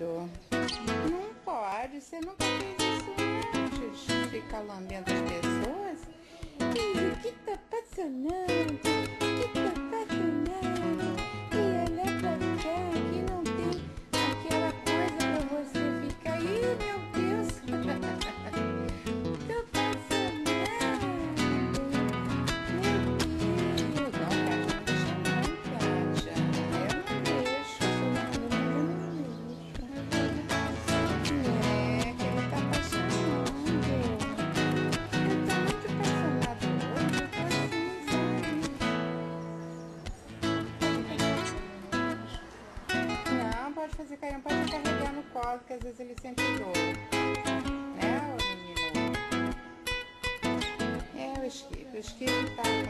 querido. Não pode, você nunca fez isso antes. Fica lambendo as pessoas. E o que tá passando? O que tá passando? E olha pra cá, que não tem aquela coisa pra você ficar. Ih, meu Deus! Tô passando. Meu Deus! Não, Kátia, não deixa não, Kátia. Eu não deixo. É, que ele tá apaixonando. Eu tô muito apaixonada hoje. Eu tô assim, sabe? Não, pode fazer carinho, pode carregar no colo, porque às vezes ele sente dor. Né, ô menino? É, o esquife tá